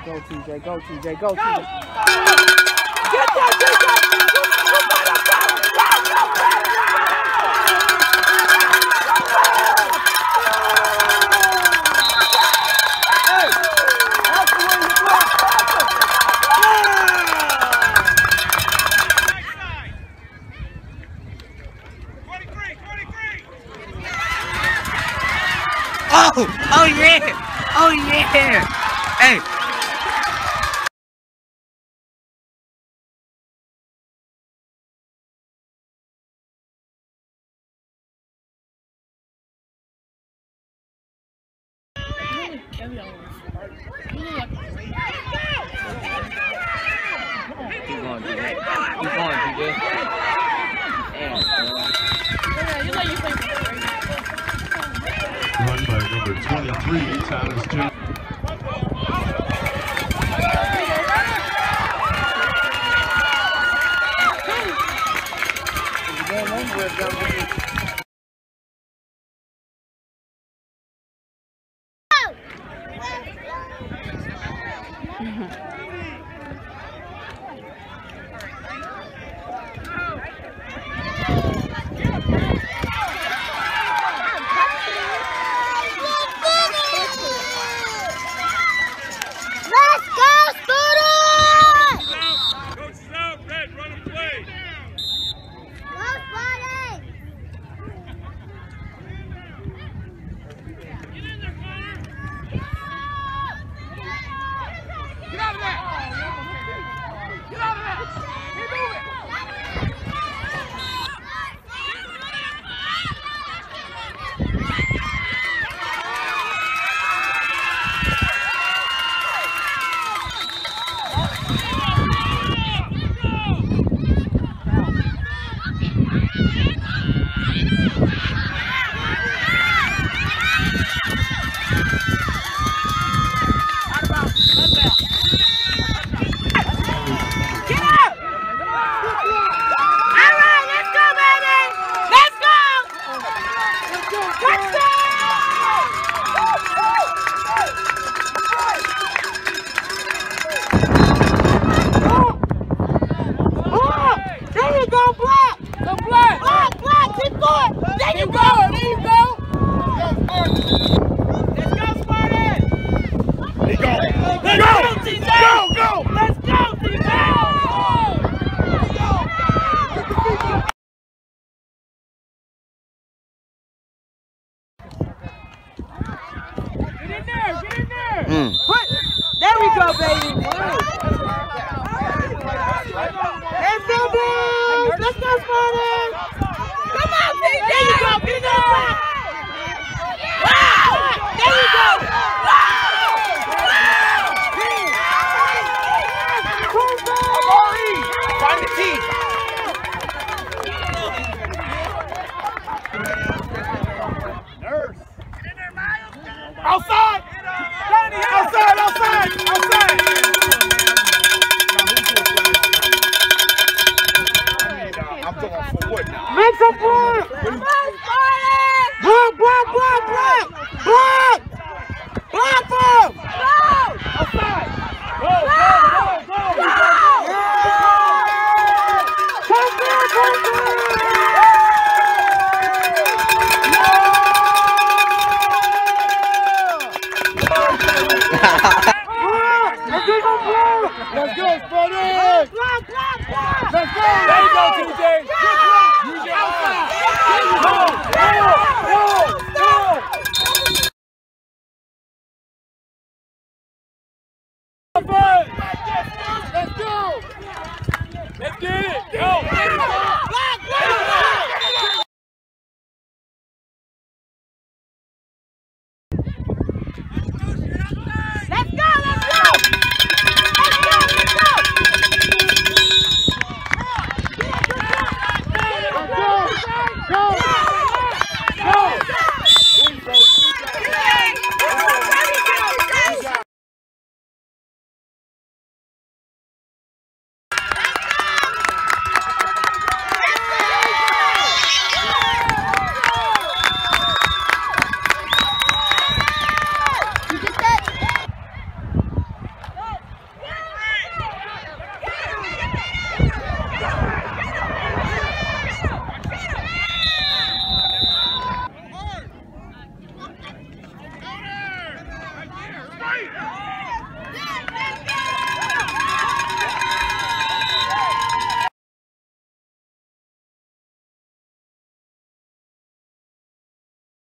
Go, TJ. Go, TJ. Go, TJ. Get that, TJ! Oh yeah! Oh yeah! Hey! Keep going, TJ. Keep going, TJ. Run by number 23, Thomas Jones. There we go, baby. Hey, Bilbo! Let's go, Spartan! Come on, TJ! There you go, get in there! Wow! There you go! Find the tee! Nurse! Outside! Outside! Outside! Outside! I'm going for what now? Make some block! Come on, Spartan! Block! Block! Block! Block! Block! Block him! Go! Outside! Go! Go! Go! Go! Come back! Come back! Let's go, Spartan! Let's go! There you go, TJ!